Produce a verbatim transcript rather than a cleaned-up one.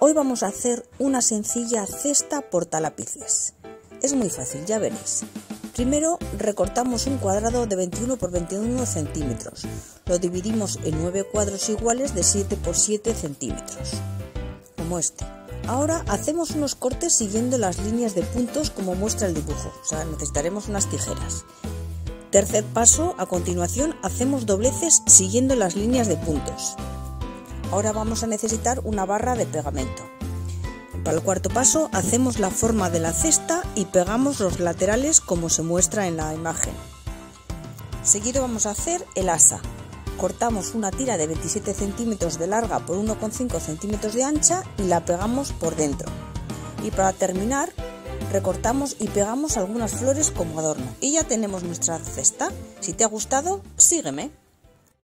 Hoy vamos a hacer una sencilla cesta portalápices. Es muy fácil, ya veréis. Primero recortamos un cuadrado de veintiuno por veintiuno centímetros. Lo dividimos en nueve cuadros iguales de siete por siete centímetros, como este. Ahora hacemos unos cortes siguiendo las líneas de puntos como muestra el dibujo, o sea, necesitaremos unas tijeras. Tercer paso, a continuación hacemos dobleces siguiendo las líneas de puntos. Ahora vamos a necesitar una barra de pegamento. Para el cuarto paso hacemos la forma de la cesta y pegamos los laterales como se muestra en la imagen. Seguido vamos a hacer el asa. Cortamos una tira de veintisiete centímetros de larga por uno coma cinco centímetros de ancha y la pegamos por dentro. Y para terminar recortamos y pegamos algunas flores como adorno. Y ya tenemos nuestra cesta. Si te ha gustado, sígueme.